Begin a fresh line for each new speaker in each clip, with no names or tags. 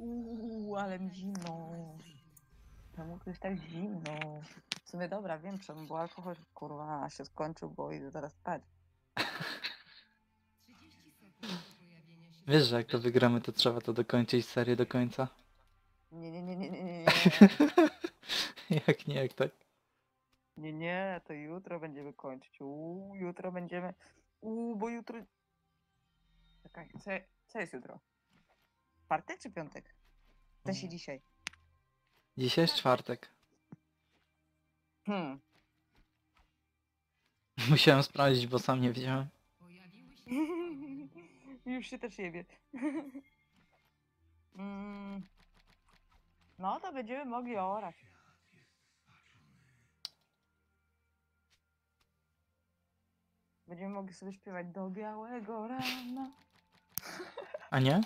Ale mi zimno. Czemu to jest tak zimno? W sumie dobra, wiem czemu, bo alkohol kurwa się skończył, bo idę teraz spać.
Wiesz, że jak to wygramy, to trzeba to dokończyć serię do końca.
Nie.
Jak nie, jak tak.
Nie, to jutro będziemy kończyć. Jutro będziemy. Bo jutro. Czekaj, co jest jutro? Czwartek czy piątek? To się dzisiaj.
Dzisiaj jest czwartek. Musiałem sprawdzić, bo sam nie wiedziałem.
Już się też jebie. No to będziemy mogli orać. Będziemy mogli sobie śpiewać do białego rana.
A nie?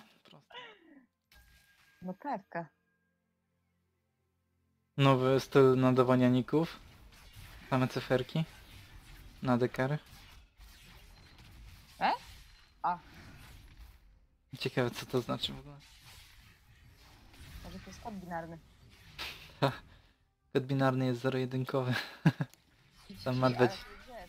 No pewka.
Nowy styl nadawania ników. Same cyferki. Na dekary.
A,
Ciekawe, co to znaczy w ogóle.
może to jest kod binarny.
Kod binarny jest zero-jedynkowy. Tam ma
Ale
być.
to jest, wiesz.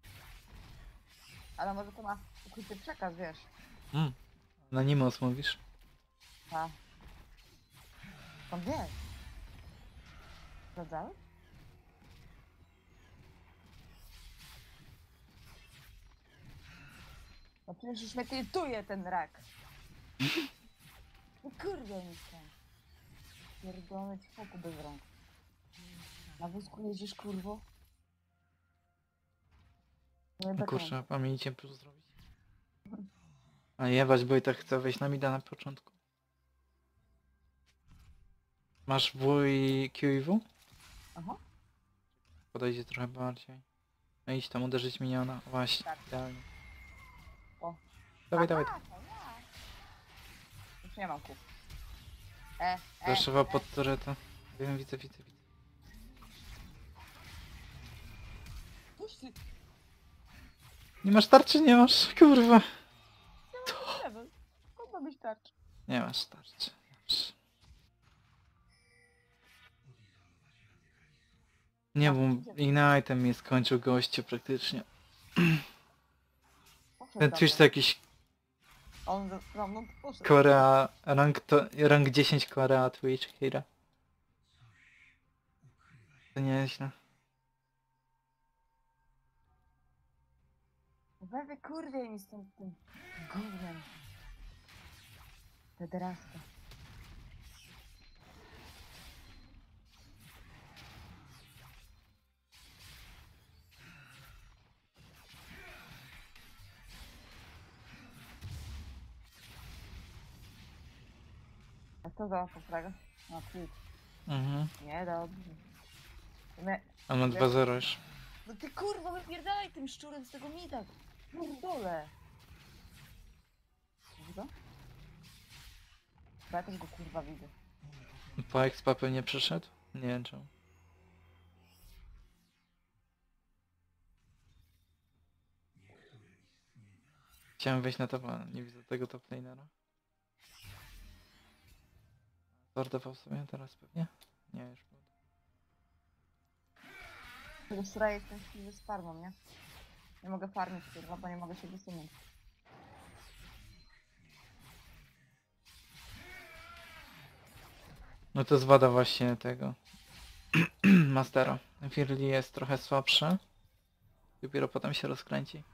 Ale może to ma ukryty przekaz, wiesz.
Anonymous mówisz?
A. Skąd wiesz? Sprawdzałeś? No przecież już mnie tiltuje ten rak. No kurde mi się. Pierdolę ci foku bez rąk. Na wózku jeździsz, kurwo?
No kurczę, a pamięcie plus zrobić. A jebać, bo i tak chcę wejść na mida na początku. Masz W i Q i W?
Aha.
Podejdzie trochę bardziej. No idź tam uderzyć miniona. Właśnie,
Tak.
idealnie.
O.
Dawaj, dawaj.
Już nie mam kół.
Zaszywa pod tureta. Wiem, widzę.
Puść ty.
Nie masz tarczy? Nie masz, kurwa.
Skąd ma być tarcz?
Nie masz tarczy. Nie, bo Ignite'em mnie skończył gościu praktycznie. Ten Twitch to jakiś
On za mną poszedł.
Korea, rank 10 Korea Twitch, Hira. To nieźle.
Weź kurwie mi z tym gównem. Pederaska. A co za fraga? No Twitch. Nie, dobrze.
A ma 2-0 już.
No ty kurwa wypierdalaj tym szczurem z tego mida. Pierdolę. Widzisz go? Bo ja też go kurwa widzę.
Po expa pewnie przyszedł? Nie wiem czemu. Chciałem wejść na topa, nie widzę tego top lanera. Zordował sobie teraz pewnie? Nie, już było.
Tego szczura jestem z farmą, nie? Nie mogę farmić kurwa, bo nie mogę się wysunąć.
No to jest wada właśnie tego Mastera. Firli jest trochę słabszy. Dopiero potem się rozkręci.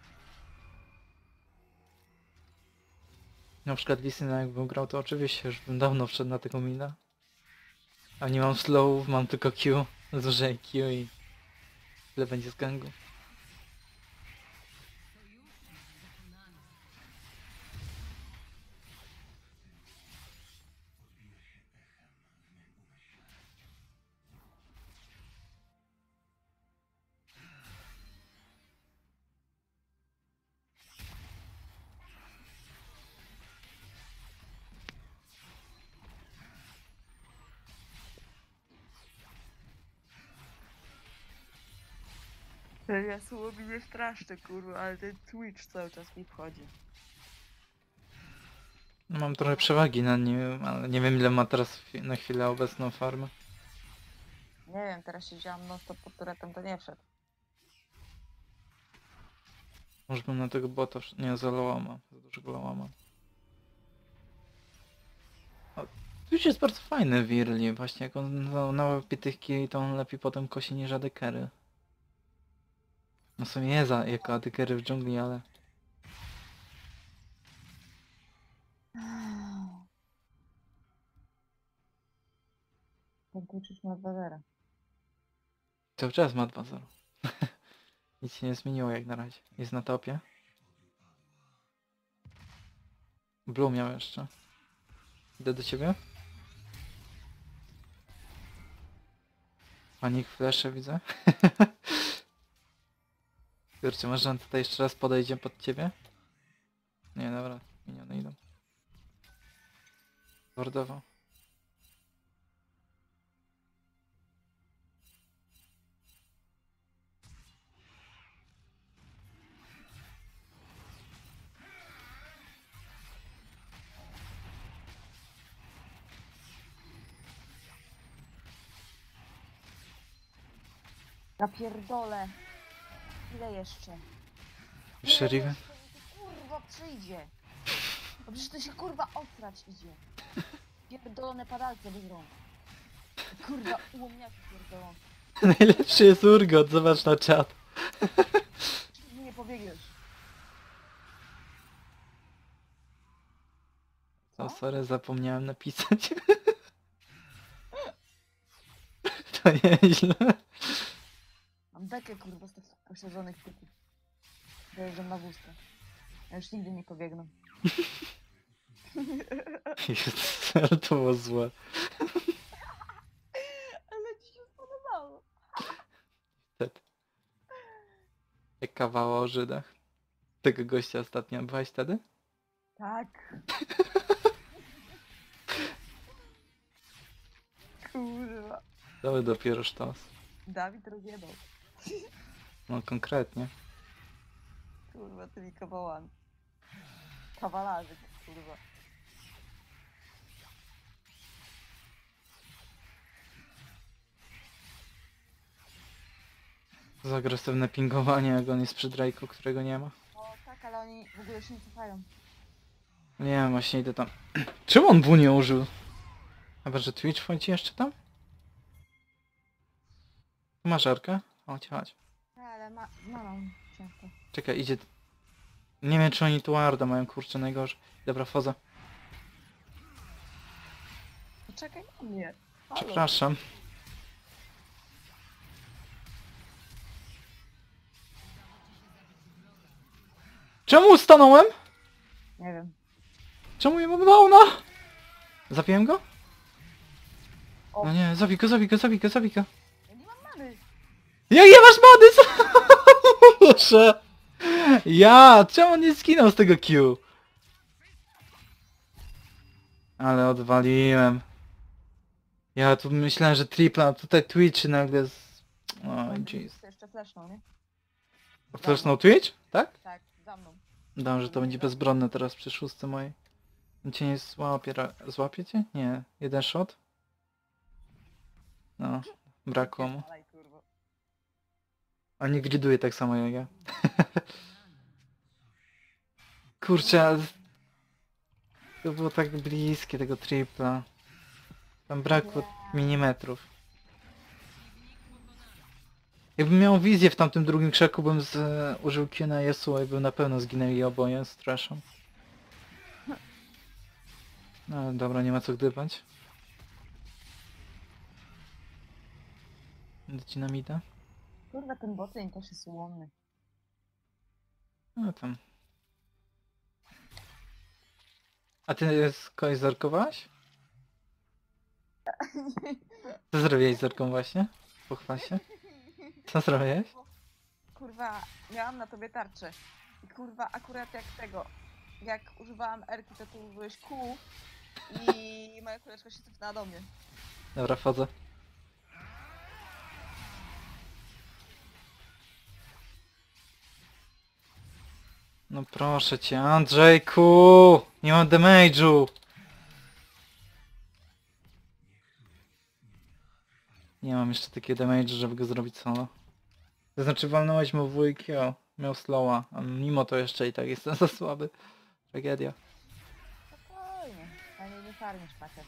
Na przykład Lisyna jakbym grał, to oczywiście już bym dawno wszedł na tego mina. A nie mam slow, mam tylko Q. Zużyję Q i tyle będzie z gangu.
Ja słowi nie straszny kurwa, ale ten Twitch cały czas mi wchodzi.
Mam trochę przewagi nad nim, ale nie wiem ile ma teraz na chwilę obecną farmę.
Nie wiem, teraz siedziałam non stop pod turetem, to nie wszedł.
Może bym na tego bota... Nie, za loama. Za dużego loama. Twitch jest bardzo fajny w early, właśnie jak on nałapie tych killi, to on lepiej potem kosi niż adekery. No w sumie jest jako adekery w dżungli, ale...
Ten Twitch już ma 2-0.
Cały czas ma 2-0. Nic się nie zmieniło jak na razie. Jest na topie. Blue miał jeszcze. Idę do ciebie. Panik flesze widzę. Kurczę, może on tutaj jeszcze raz podejdzie pod ciebie? Nie, dobra. Miniony idą. Wardowo.
Ja pierdolę. Ile jeszcze?
Jeszcze
Ile
Riven?
jeszcze mi tu, kurwa przyjdzie? No przecież to się kurwa osrać idzie. Pierdolone padalce bez rąk. Kurwa ułomniaki pierdolone.
Najlepszy jest Urgot, zobacz na czat.
Nie pobiegniesz.
O, sorry, zapomniałem napisać. To nieźle.
Mam bekę kurwa z tych posiadzonych typów. Dojeżdżam na wózkę. Ja już nigdy nie pobiegnę.
Jezus, ale to było złe.
Ale ci się spodobało.
Wtedy. Jak kawał o Żydach. Tego gościa ostatnio byłaś wtedy?
Tak. Kurwa.
To dopiero sztos.
Dawid rozjebał.
No konkretnie.
Kurwa, tymi kawałami. Kawalarzyk, kurwa.
Za agresywne pingowanie, jak on jest przy Drake'u, którego nie ma.
O tak, ale oni w ogóle się nie cofają.
Nie wiem, właśnie idę tam. Czemu on W nie użył? Chyba, że Twitch wchodzi jeszcze tam? Masz Arkę? Chodź, chodź.
Tak, ale mam często.
Czekaj, idzie... Nie wiem, czy oni tu Warda mają, kurczę, najgorzej. Dobra, wchodzę.
Poczekaj na mnie. Halo.
Przepraszam. Czemu stanąłem?
Nie wiem.
Czemu nie mam downa? Zabiłem go?
O.
No nie, zabij go, zabij go, zabij go, zabij go.
Ja nie mam many.
Jak nie masz mody, co? Proszę. Ja, czemu on nie skinął z tego Q? Ale odwaliłem. Ja tu myślałem, że tripla, a tutaj Twitch nagle z... Oj, jeez.
To jeszcze fleszną, nie?
Flashnął Twitch? Tak?
Tak, za mną.
Dam, że to będzie bezbronne teraz przy szóstce mojej. On cię nie złapie, złapie cię? Nie. Jeden shot? No, brakło mu.
Dalej, kurwa.
A nie griduje tak samo jak ja. Kurczę, ale... To było tak bliskie tego tripla. Tam brakło milimetrów. Jakbym miał wizję w tamtym drugim krzaku, bym użył Q na Yasuo i by na pewno zginęli oboje z traszą. No ale dobra, nie ma co gdybać. Dynamita?
Kurwa, ten botlane też jest ułomny.
No tam. A ty z kogoś zerkowałaś? Co zrobiłeś z zerką właśnie? Pochwal się. Co zrobiłeś?
Kurwa, miałam na tobie tarczę. I kurwa, akurat jak tego, jak używałam Erki, to ty użyłeś Q i moja kuleczka się cofnęła do mnie.
Dobra, wchodzę. No proszę cię, Andrzejku! Nie mam damage'u! Nie mam jeszcze takiego damage'u, żeby go zrobić solo. To znaczy walnąłeś mu WQ, miał slowa, a mimo to jeszcze i tak jestem za słaby. Tragedia.
Spokojnie. A nie farmisz pakiet.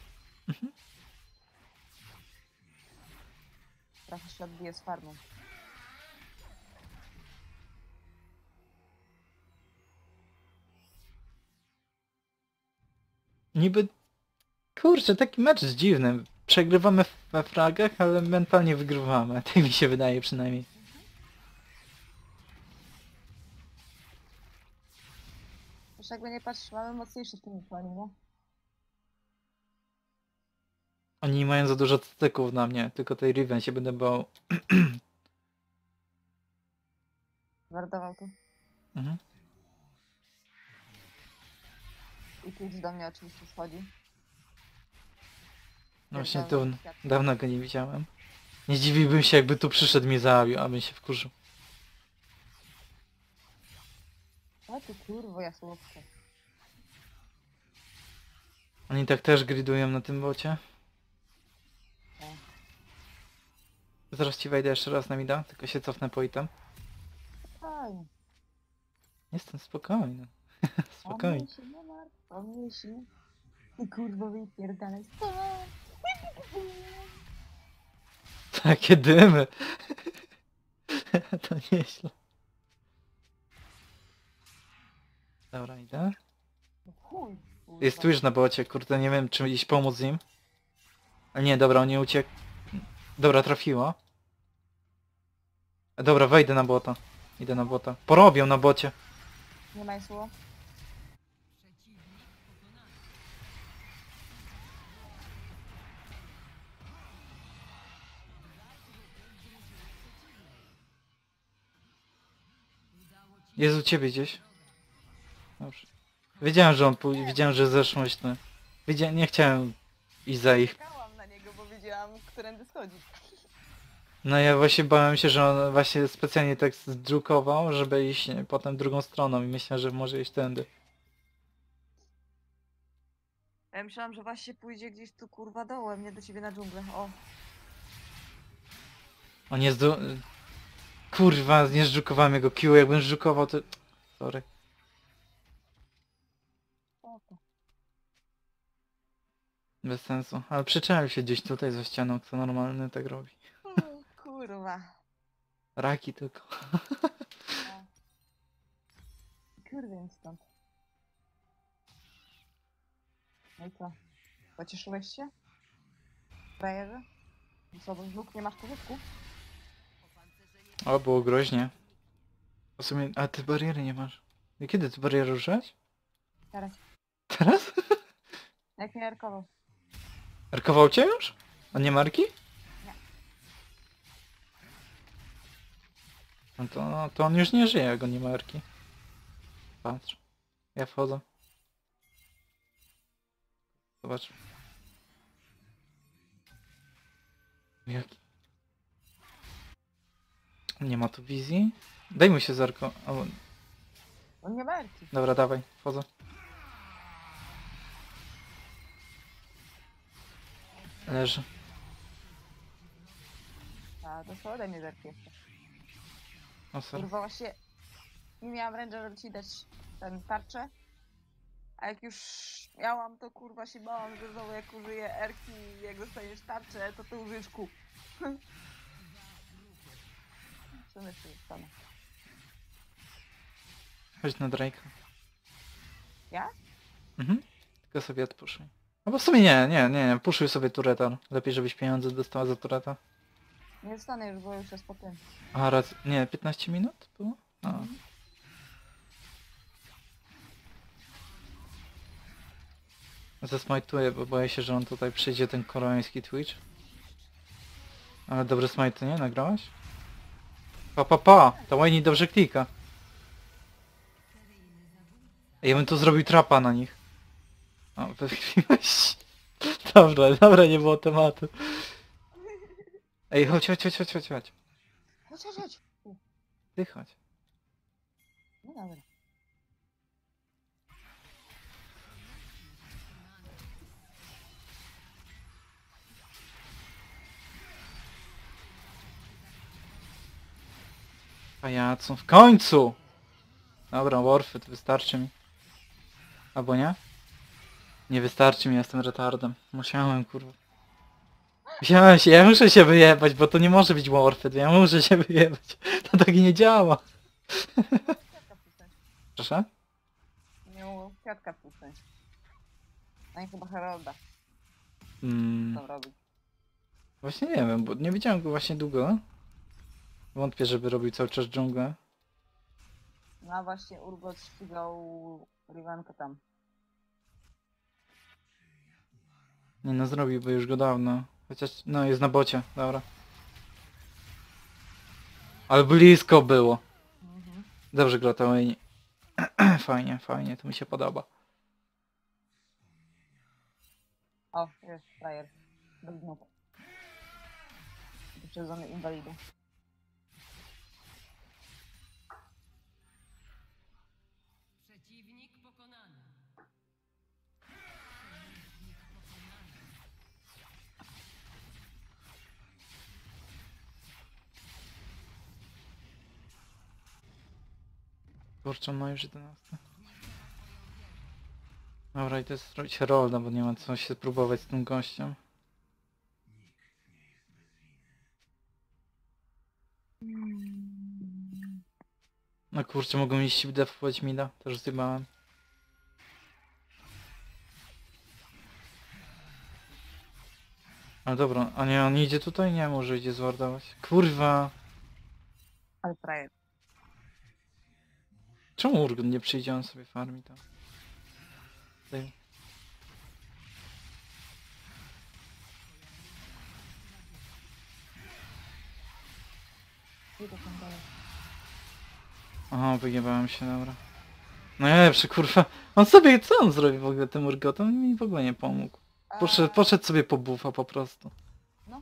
Trochę się odbije z farmą.
Niby... Kurczę, taki mecz jest dziwny. Przegrywamy we fragach, ale mentalnie wygrywamy. Tak mi się wydaje przynajmniej.
Już jakby nie patrz, mamy mocniejszy team pani, nie?
Oni nie mają za dużo styków na mnie, tylko tej Riven się będę bał.
Wardował tu.
Mhm.
I tu do mnie oczywiście schodzi.
No właśnie
Pierdolę,
tu
kwiat.
dawno go nie widziałem. Nie dziwiłbym się, jakby tu przyszedł i mnie zabił, abym się wkurzył.
O ty kurwo, jasłówko.
Oni tak też gridują na tym bocie.
Tak.
Zaraz ci wejdę jeszcze raz na mida, tylko się cofnę po item.
Fajnie.
Jestem spokojny. Spokojnie.
O mnie się nie martw, o mnie się. Ty kurwo wypierdalaj stąd.
Takie dymy. To nieźle. Dobra, idę.
No chuj. Kurwa.
Jest Twitch na bocie, kurde, nie wiem czy iść pomóc im. Ale nie, dobra, on nie uciekł. Dobra, trafiło. Dobra, wejdę na bota. Idę na bota. Porobią na bocie.
Nie ma słowa.
Jest u ciebie gdzieś. Dobrze. Wiedziałem, że on pójdzie, wiedziałem, że zeszłość to... Wiedziałem, nie chciałem iść za ich.
Czekałam na niego, bo wiedziałam, którędy schodzi.
No ja właśnie bałem się, że on właśnie specjalnie tak zdrukował, żeby iść potem drugą stroną i myślałem, że może iść tędy.
Ja myślałam, że właśnie pójdzie gdzieś tu kurwa dołem, nie do ciebie na dżunglę. O,
On nie zdu... Kurwa, nie zdrukowałem jego Q, jakbym zdrukował to... Sorry.
spoko.
Bez sensu. Ale przyczaił się gdzieś tutaj za ścianą, kto normalny tak robi.
Kurwa.
Raki tylko.
O. Kurwa, stąd. No i co? Pocieszyłeś się? Frajerze? Co, wnuk nie masz powódku?
O, było groźnie. W sumie... A ty bariery nie masz. I kiedy ty barierę użyłeś?
Teraz.
Teraz?
Jak mnie arkował?
Arkował cię już? A nie marki?
Nie.
No to on już nie żyje, jak on nie ma marki. Patrz. Ja wchodzę. Zobacz. Jaki? Nie ma tu wizji? Daj mu się zerko. O,
On nie ma arki.
dobra, dawaj, wchodzę. Leży.
A, to ode mnie zerki jeszcze.
O, sorry.
Kurwa, właśnie nie miałam ręczę, żeby ci dać ten tarczę. A jak już miałam, to kurwa się bałam, że znowu jak użyję erki, jak dostaniesz tarczę, to ty użyjesz kół. Co jeszcze dostanę?
Chodź na Drake'a.
Ja?
Mhm. Tylko sobie odpuszuj. No bo w sumie nie, puszuj sobie tureta. Lepiej, żebyś pieniądze dostała za tureta.
Nie dostanę już, bo już jest po tym.
A raz, nie, 15 minut było? A. Zasmajtuję, bo boję się, że on tutaj przyjdzie ten koreański Twitch. Ale dobry smite, nie? Nagrałaś? Pa! Ta Wayne dobrze klika. Ej, ja bym tu zrobił trapa na nich. O, wychwiłeś. Dobra, nie było tematu. Ej, chodź.
Chodź.
Ty chodź.
No dobra.
Pajacu, w końcu! Dobra, Warfit, wystarczy mi. Albo nie? Nie wystarczy mi, jestem retardem. Musiałem, kurwa. Musiałem się, ja muszę się wyjebać, bo to nie może być Warfit, ja muszę się wyjebać. To tak nie działa.
Kwiatka wcisnąć.
Proszę?
Miał kwiatka wcisnąć. No i chyba Herolda.
Mm,
Co robić?
właśnie nie wiem, bo nie widziałem go właśnie długo. Wątpię, żeby robił cały czas dżunglę.
No a właśnie Urgot ścigał Rivenkę tam.
Nie no, zrobiłby już go dawno. Chociaż, no jest na bocie, dobra. Ale blisko było.
Mhm.
Dobrze gra ta Wayne. Fajnie, fajnie, to mi się podoba.
O, jest frajer. Bez nóg. Wyprzedzony inwalidą.
Przeciwnik pokonany.
Kurczę, no już 11. Dobra, i to jest zrobić Herolda, bo nie ma co się próbować z tym gościem. No kurczę, mogą mi się defować mida, też zjebałem. Ale dobra, a nie, on idzie tutaj? Nie, może idzie zwardować. Kurwa!
Ale frajer.
Czemu Urgon nie przyjdzie, on sobie farmi tam? Tutaj.
Idę tam dalej.
Aha, wyjebałem się, dobra. No najlepszy, kurwa. On sobie, co on zrobi w ogóle tym Urgotem? On mi w ogóle nie pomógł. Poszedł sobie po buffa po prostu.
No.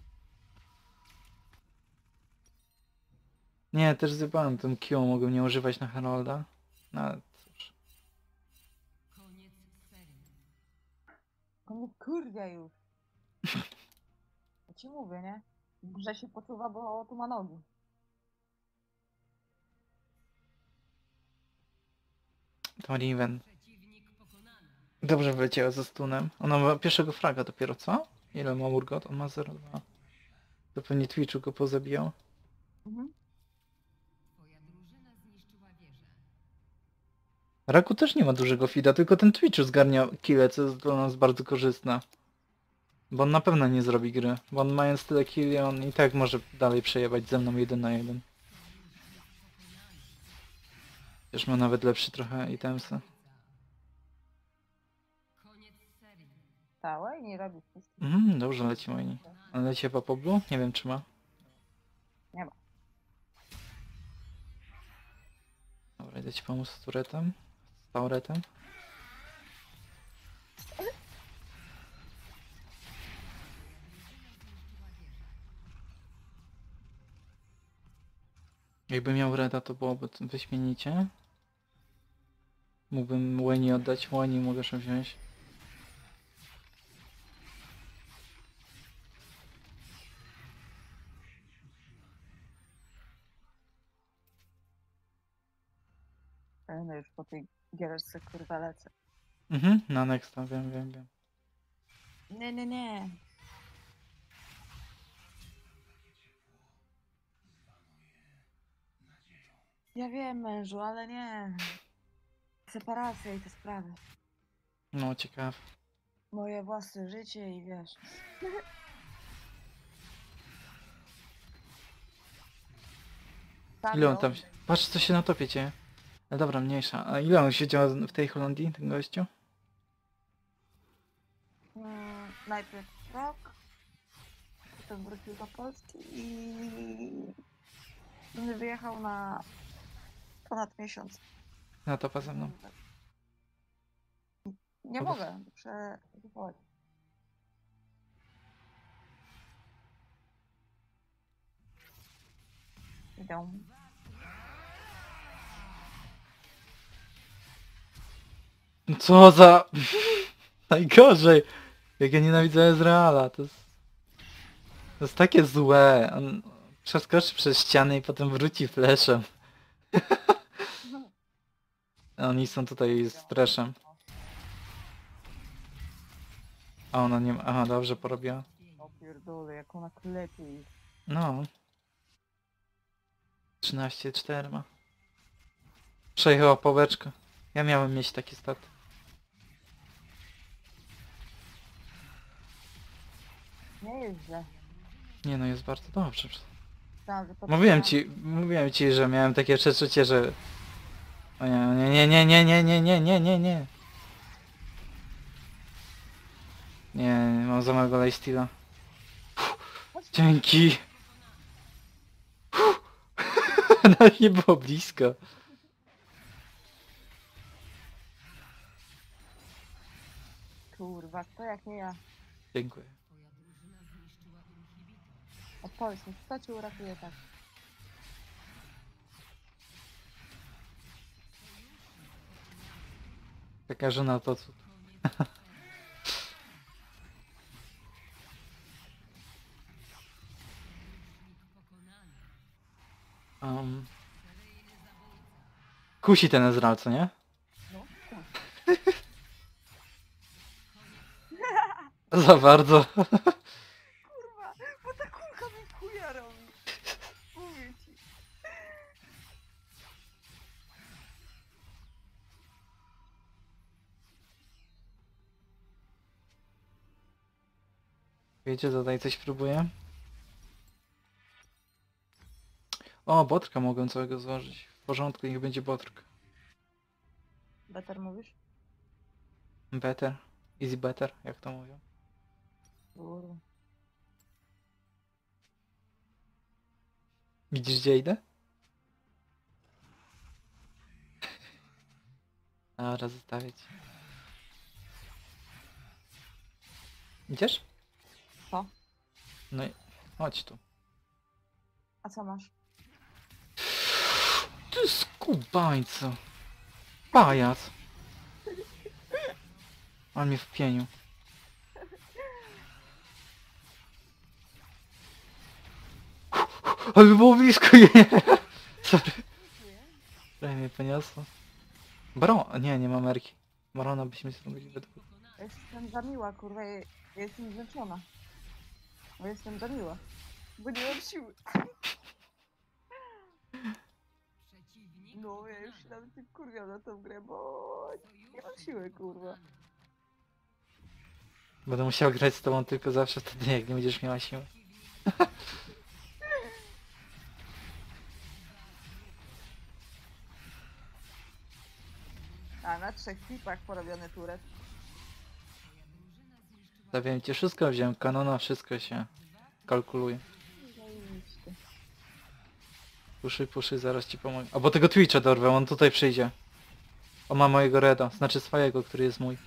Nie, też zjebałem tym Q, mogłem nie używać na Herolda. No ale cóż.
Koniec serii.
On mnie kurwia już. Ja ci mówię, nie? Że się poczuwa, bo tu ma nogi.
To Riven.
Przeciwnik pokonany.
Dobrze wyleciała ze stunem. Ona ma pierwszego fraga dopiero, co? Ile ma Urgot? On ma 0,2. To pewnie Twitchu go pozabijał.
Mhm.
Twoja drużyna zniszczyła wieżę.
Raku też nie ma dużego fida, tylko ten Twitchu zgarnia kile, co jest dla nas bardzo korzystne. Bo on na pewno nie zrobi gry. Bo on mając tyle killi, on i tak może dalej przejebać ze mną 1 na 1. Już ma nawet lepszy trochę itemsy.
Koniec serii.
Całe nie robi wszystkich.
Dobrze leci Wayne. On leci chyba po blue? Nie wiem czy ma.
Nie ma.
Dobra, idę ci pomóc z turetem. Z tauretem. Jakby miał reda, to byłoby wyśmienicie. Mógłbym Wayne oddać. Wayne mogę się wziąć.
No już po tej giereczce kurwa lecę.
Na nexta, wiem.
Nie, nie, nie. Ja wiem mężu, ale nie. Separacja i te sprawy.
No ciekawe.
Moje własne życie i wiesz.
Ile on tam... Patrz co się na topie dzieje. Ale dobra, mniejsza. A ile on siedział w tej Holandii, ten gościu?
Najpierw rok, potem wrócił do Polski i wyjechał na ponad miesiąc.
Na topa ze mną.
Nie
Powiedz.
mogę przerywać. Idę.
Co za... Najgorzej! Jak ja nienawidzę Ezreala, to jest... To jest takie złe. On przeskoczy przez ścianę i potem wróci fleszem. Oni są tutaj z treszem. A ona nie ma... Aha, dobrze porobiła.
O pierdolę, jak ona klepie ich.
No. 13-4 ma. Przejechała pałeczkę. Ja miałem mieć taki stat.
Nie jest źle.
Nie no, jest bardzo dobrze.
Tam, że
Mówiłem ci, że miałem takie przeczucie, że... O nie, nie, nie, nie, nie, nie, nie, nie, nie, nie. Nie, mam za małego lifesteala. Dzięki. Nawet nie było blisko.
Kurwa, to jak nie ja.
Dziękuję.
Twoja drużyna zniszczyła inhibitor.
Odpowiedz mi, kto cię uratuje tak?
Taka żona to cud.
Pokonany.
Um, kusi ten Ezreal, co nie?
No, tak.
Za bardzo.
Kurwa, bo ta kulka mi chuja robi. Mówię ci.
Wiecie, tutaj coś próbuję. O, botrka mogę całego złożyć. W porządku, niech będzie botrk.
Better mówisz?
Better. Easy better, jak to mówią.
Kurwa.
Widzisz, gdzie idę? Dobra, zostawię cię. Idziesz?
Co?
No i chodź tu.
A co masz?
Ty skubańco. Pajac. On mnie w pieniu. Ale by było blisko, nie. Sorry. Trochę mnie poniosło. Nie, nie ma merki. Barona byśmy zrobili we dwóch.
Ja jestem za miła, kurwa, ja jestem zmęczona. Bo jestem za miła. Bo nie mam siły.
Przeciwnik
No, ja już się nawet nie kurwiam na tą grę, bo nie mam siły, kurwa.
Będę musiał grać z tobą tylko zawsze wtedy, jak nie będziesz miała siły.
A na 3 klipach porobiony turet.
Zawiem cię, wszystko wziąłem, kanona, wszystko się kalkuluje.
Zajebiście.
Puszy, zaraz ci pomogę. A bo tego Twitcha dorwę, on tutaj przyjdzie. On ma mojego reda, znaczy swojego, który jest mój.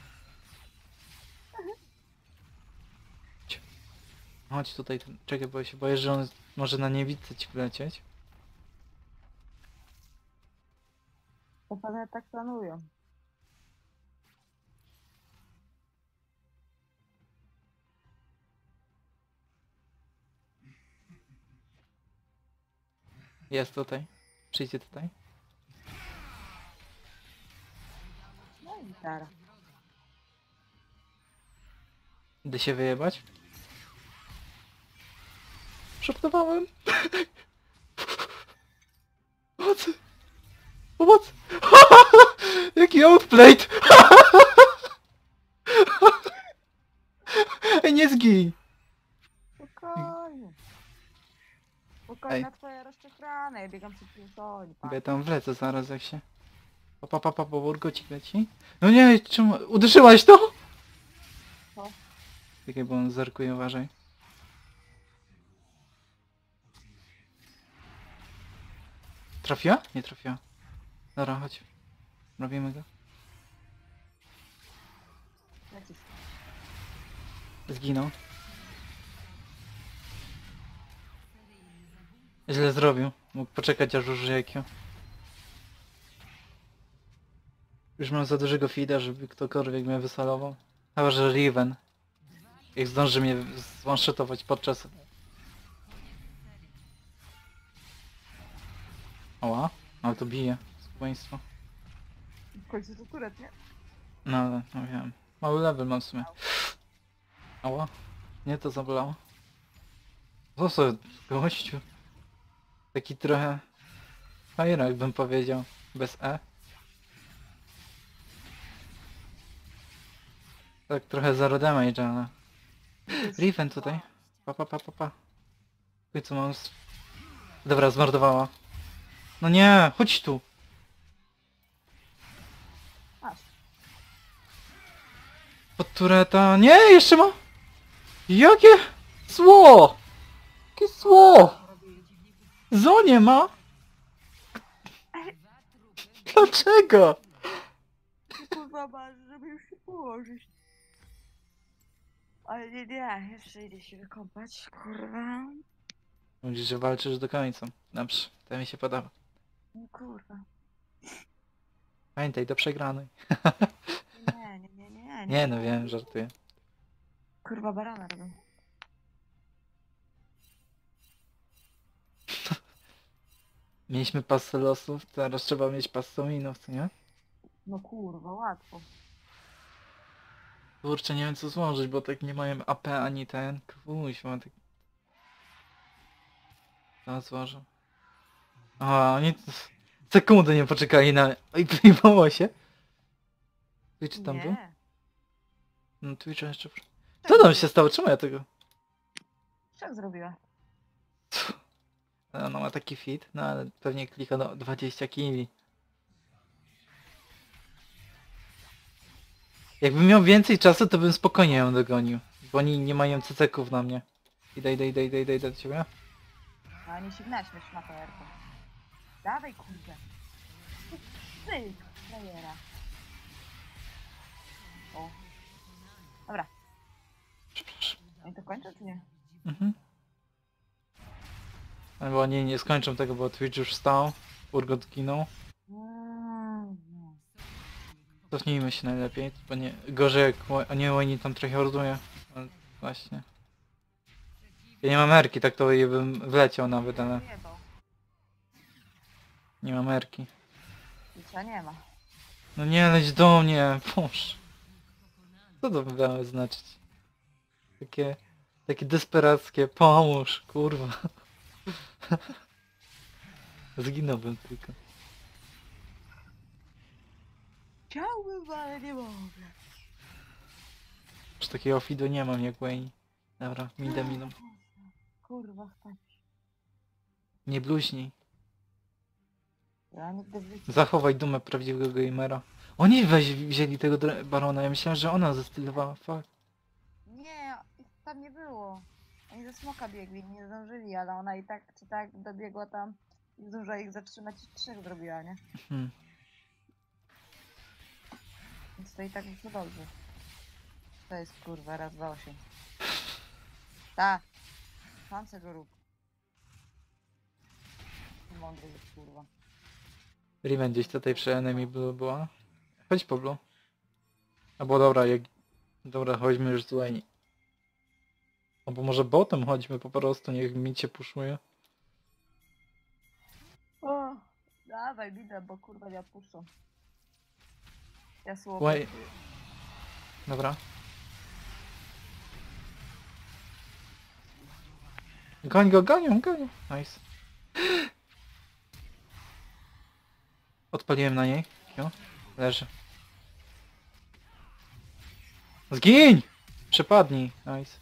Chodź tutaj, czekaj, bo ja się boję, że on może na niewidce ci wlecieć.
To pewnie tak planują.
Jest tutaj. Przyjdzie tutaj.
No i gitara.
Idę się wyjebać. Szeptowałem. Pomocy! Pomocy! Jaki outplayed! Ej, nie zgij!
Spokojnie. Spokojnie na twoje rozczochrane, ja biegam przed piłsoni.
Ja tam wlecę zaraz jak się... Po burgocik leci. No nie, czemu... Uderzyłaś to?
Co?
Czekaj, bo on zerkuje, uważaj. Trafiła? Nie trafiła. Dobra, chodź. Robimy go.
Lecisz.
Zginął. Źle zrobił. Mógł poczekać aż użyje IQ. Już mam za dużego feeda, żeby ktokolwiek mnie wysalował. Chyba, że Riven. Jak zdąży mnie zwanshotować podczas... Oła. Ale to bije. Spojeństwo.
W końcu to turet, nie?
No ale, no wiem. Mały level mam w sumie. Ała. Nie to zabolało. Co sobie, gościu? Taki trochę... Fajrak bym powiedział. Bez E. Tak trochę zero damage, ale... Riven tutaj. Pa, pa, pa, pa, pa. I co mam z... Dobra, zmordowała. No nie, chodź tu.
Masz.
Pod tureta. Nie, jeszcze ma. Jakie zło! Jakie zło! Zonie ma? Dlaczego?
Kurwa, masz, żeby już się położyć. Ale nie, jeszcze idę się wykąpać, kurwa.
Mówisz, że walczysz do końca. Dobrze, to mi się podoba.
No kurwa.
Pamiętaj, do przegranej.
Nie.
Nie no wiem, żartuję.
Kurwa, barana robię.
Mieliśmy pasę losów, teraz trzeba mieć pasę minów, co nie?
No kurwa, łatwo.
Kurczę, nie wiem co złożyć, bo tak nie mają AP ani ten. Kuźwa, tak... Co złożę? A, oni sekundy nie poczekali na... Oj, wyjebało się. Twitch tam był?
Nie.
No Twitch jeszcze... Co tam się stało? Czemu ja tego...
Co zrobiła?
No ma taki fit, no ale pewnie klika do 20 kili. Jakbym miał więcej czasu, to bym spokojnie ją dogonił. Bo oni nie mają ceceków na mnie. Idę do ciebie.
A nie się naśmiesz na PRP. Dawaj kurde. Syk, frajera. O. Dobra.
Przepraszam.
Oni to kończą czy nie?
Mhm. Bo oni nie skończą tego, bo Twitch już stał. Urgot ginął.
Mm.
Cofnijmy się najlepiej, bo nie... Gorzej jak... Nie, oni tam trochę orduje. Ale właśnie. Ja nie mam erki, tak to je bym wleciał nawet, ale...
Wyjebał.
Nie mam erki.
Licia nie ma.
No nie leć do mnie, boż. Co to miało znaczyć? Takie desperackie, pomóż, kurwa. Zginąłbym tylko.
Chciałbym, ale nie mogę.
Już takiego fidu nie mam jak Wayne. Dobra, miną.
Kurwa, tak.
Nie bluźnij.
Ja nigdy w życiu.
Zachowaj dumę prawdziwego gamera. Oni wzięli tego barona, ja myślałem, że ona zestylowała, fuck.
Nie, ich tam nie było. Oni ze smoka biegli, nie zdążyli, ale ona i tak czy tak dobiegła tam i zdążyła ich zatrzymać i 3 zrobiła, nie?
Hmm.
Więc to i tak wyszło dobrze. To jest kurwa, raz, 2, 8. Ta! Szanse go rób. Mądry jest kurwa.
Riven gdzieś tutaj przy enemy blue była. Chodź po blue. Albo dobra, jak... Dobra, chodźmy już z Wayne. Albo może botem chodźmy po prostu, niech mi cię puszuje.
O, dawaj, widzę, bo kurwa ja puszczę. Ja słowo.
Wayne... Dobra. Goń go, gonią. Nice. Odpaliłem na niej. Jo. Leży. Zgiń! Przepadnij. Nice.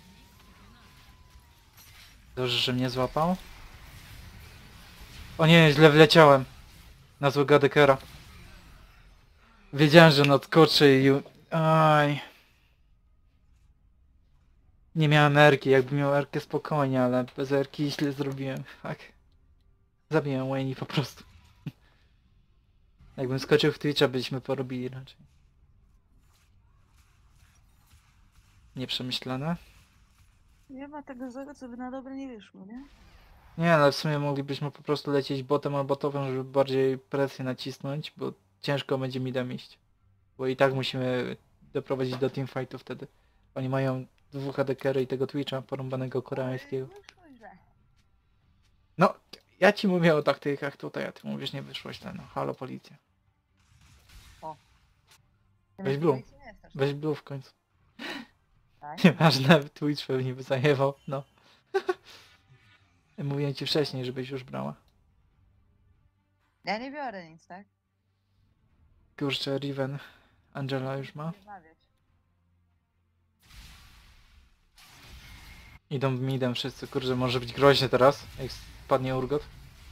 Dobrze, że mnie złapał. O nie, źle wleciałem. Na złego dekera. Wiedziałem, że nadskoczy i... Aj. Nie miałem erki, jakbym miał erkę spokojnie, ale bez erki źle zrobiłem. Tak. Zabiłem Wayne po prostu. Jakbym skoczył w Twitcha, byśmy porobili raczej. Nieprzemyślane.
Nie ma tego złego, co by na dobre nie wyszło, nie?
Nie, ale w sumie moglibyśmy po prostu lecieć botem albo topem, żeby bardziej presję nacisnąć, bo ciężko będzie midem iść. Bo i tak musimy doprowadzić do teamfightu wtedy. Oni mają 2 ADC-y i tego Twitcha porąbanego koreańskiego.
Ale wyszło źle.
No, Ja ci mówię o taktykach tutaj, a ty mówisz, nie wyszło źle. No, halo policja.
Ty
Weź
mi
Blue.
policji nie jesteś,
Weź blue w końcu.
tak?
Nieważne, Twitch pewnie by zajebał, no. Mówiłem ci wcześniej, żebyś już brała.
Ja nie biorę nic, tak?
Kurczę, Riven. Angela już ma.
Nie bawiać.
Idą midem wszyscy, kurczę, może być groźnie teraz, jak spadnie Urgot.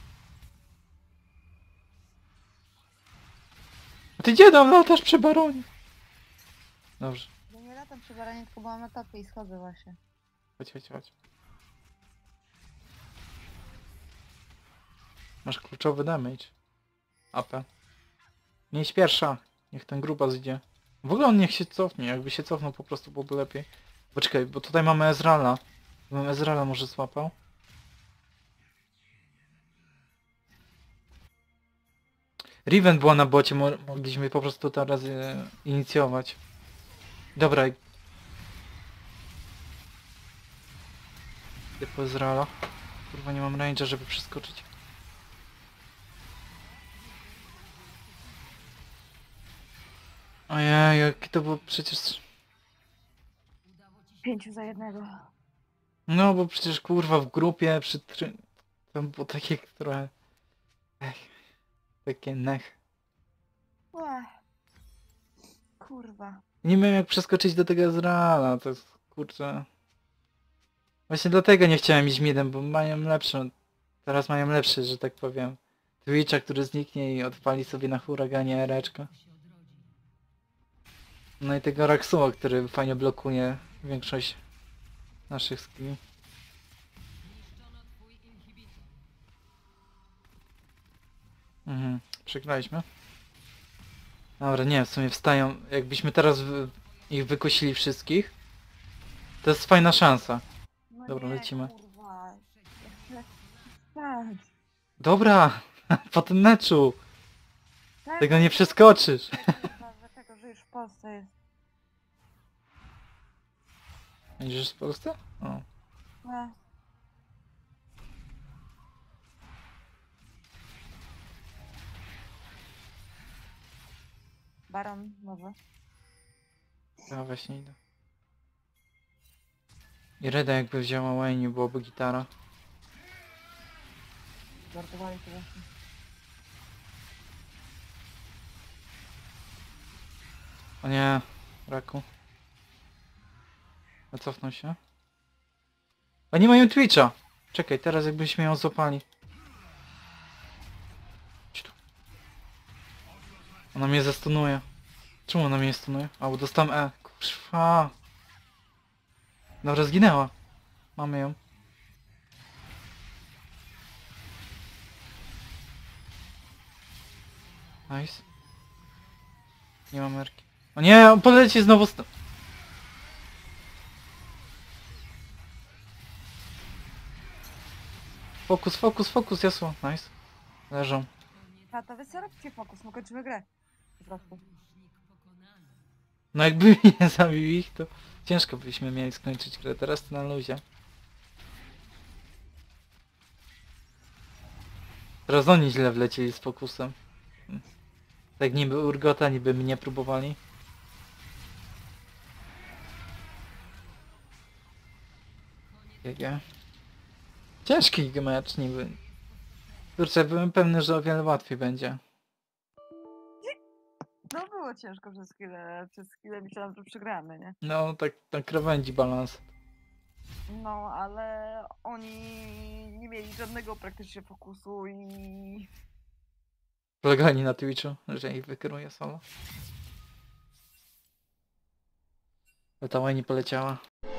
A ty gdzie tam latasz przy baronie? Dobrze,
Ja nie latam przy baranie, tylko byłam na topie i schodzę właśnie.
chodź. Masz kluczowy damage. AP. Nie idź pierwsza. Niech ten grubas idzie. W ogóle on niech się cofnie. Jakby się cofnął po prostu byłoby lepiej. Poczekaj, bo tutaj mamy Ezreala. Bym Ezreala może złapał. Riven była na bocie, mogliśmy po prostu teraz inicjować. Dobra. Idę po Ezreala. Kurwa, nie mam range'a, żeby przeskoczyć. Ojej, jakie to było przecież...
Udało ci się
5 za 1.
No bo przecież kurwa w grupie przy... Tam było takie trochę... Takie nech.
Kurwa.
Nie wiem jak przeskoczyć do tego Ezreala, to jest kurczę... Właśnie dlatego nie chciałem iść midem, bo mają lepszą... Teraz mają lepszy, że tak powiem... Twitcha, który zniknie i odpali sobie na huraganie ereczko.
się odrodzi.
No i tego Raxua, który fajnie blokuje większość naszych skilli.
Zniszczono twój inhibitor.
Przegraliśmy. Dobra, nie, w sumie wstają. Jakbyśmy teraz ich wykosili wszystkich, to jest fajna szansa.
No
Dobra,
nie,
lecimy.
Kurwa. Ja chcę spać.
Dobra, po tym meczu.
Tak,
Tego nie przeskoczysz.
kurwa, dlatego, że już w Polsce jest.
Będziesz w Polsce? O.
Ech. Baron może.
Ja właśnie idę. I Reda jakby wzięła Wayne, byłoby gitara.
Żartowali to właśnie.
O nie, Raku. A cofnął się. Oni mają Twitcha! Czekaj, teraz jakbyśmy ją złapali. Chodź tu. Ona mnie zastunuje. Czemu ona mnie stunuje? A, bo dostałem E. Kurwa. Dobra, zginęła. Mamy ją. Nice. Nie mam merki. O nie, on poleci znowu Fokus, jasło. Nice. Leżą.
A to wy co robicie fokus? No kończymy grę. Po prostu.
Sojusznik pokonany.
No jakby nie zabił ich, to ciężko byśmy mieli skończyć grę. Teraz to na luzie. Teraz oni źle wlecieli z fokusem. Tak niby Urgota, niby mnie próbowali. GG. Ciężki mecz niby. Kurczę, byłem pewny, że o wiele łatwiej będzie.
No było ciężko przez chwilę myślałam, że przegramy, nie?
No tak na krawędzi balans.
No, ale oni nie mieli żadnego praktycznie fokusu i...
Polegali na Twitchu, że ich wykieruje solo. Ale ta Wayne poleciała.